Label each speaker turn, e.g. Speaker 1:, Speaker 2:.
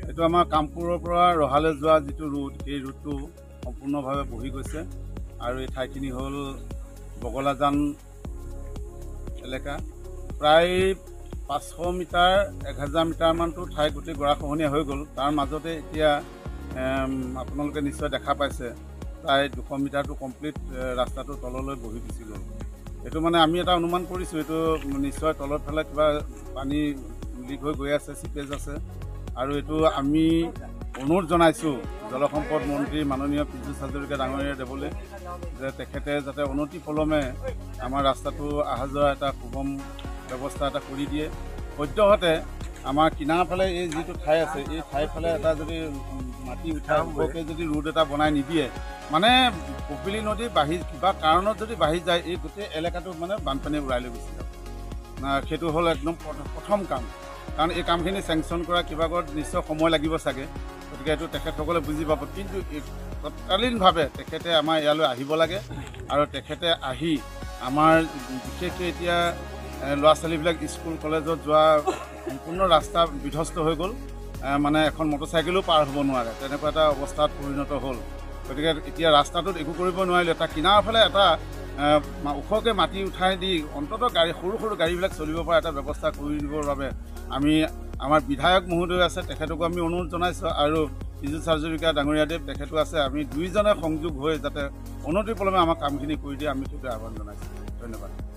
Speaker 1: এইটো আমাৰ কামপুৰৰ পৰা ৰহালৈ যোৱা যিটো ৰুট সেই ৰুটটো সম্পূৰ্ণভাৱে বহি গৈছে আৰু এই ঠাইখিনি হ'ল বগলাজান এলেকা। প্ৰায় 500 মিটাৰ 1000 মিটাৰমানটো ঠাই গোটেই গৰাখহনীয়া হৈ গ'ল। তাৰ মাজতে এতিয়া আপোনালোকে নিশ্চয় দেখা পাইছে প্ৰায় 200 মিটাৰটো কমপ্লিট ৰাস্তাটো তললৈ বহি গুচি গ'ল। এইটো মানে আমি এটা অনুমান কৰিছোঁ, এইটো নিশ্চয় তলৰ ফালে কিবা পানী লিক হৈ গৈ আছে, চিপেজ আছে। আৰু এইটো আমি অনুৰোধ জনাইছোঁ জলসম্পদ মন্ত্ৰী মাননীয় পীযুষ হাজৰিকা ডাঙৰীয়া দেৱলৈ যে তেখেতে যাতে অনতিপলমে আমাৰ ৰাস্তাটো অহা যোৱা এটা সুগম ব্যৱস্থা এটা কৰি দিয়ে। সদ্যহতে আমাৰ কিনাৰ ফালে এই যিটো ঠাই আছে এই ঠাইফালে এটা যদি মাটি উঠাই ওপৰকৈ যদি ৰোড এটা বনাই নিদিয়ে, মানে কপিলী নদী বাঢ়ি কিবা কাৰণত যদি বাঢ়ি যায় এই গোটেই এলেকাটো মানে বানপানীয়ে উৰাই লৈ গুচি যাব। সেইটো হ'ল একদম প্ৰথম কাম, কাৰণ এই কামখিনি চেংচন কৰা কিবাগত নিশ্চয় সময় লাগিব চাগে, গতিকে এইটো তেখেতসকলে বুজি পাব। কিন্তু তৎকালীনভাৱে তেখেতে আমাৰ ইয়ালৈ আহিব লাগে আৰু তেখেতে আহি আমাৰ বিশেষকৈ এতিয়া ল'ৰা ছোৱালীবিলাক স্কুল কলেজত যোৱা সম্পূৰ্ণ ৰাস্তা বিধ্বস্ত হৈ গ'ল, মানে এখন মটৰচাইকেলো পাৰ হ'ব নোৱাৰে, তেনেকুৱা এটা অৱস্থাত পৰিণত হ'ল। গতিকে এতিয়া ৰাস্তাটোত একো কৰিব নোৱাৰিলে, তাৰ কিনাৰৰ ফালে এটা ওখকৈ মাটি উঠাই দি অন্ততঃ সৰু সৰু গাড়ীবিলাক চলিব পৰা এটা ব্যৱস্থা কৰি দিবৰ বাবে আমি আমাৰ বিধায়ক মহোদয় আছে, তেখেতকো আমি অনুৰোধ জনাইছোঁ, আৰু পীযুষ হাজৰিকা ডাঙৰীয়াদেৱ তেখেতো আছে। আমি দুইজনে সংযোগ হৈ যাতে অনতিপলমে আমাৰ কামখিনি কৰি দিয়ে আমি সেইটো আহ্বান জনাইছোঁ। ধন্যবাদ।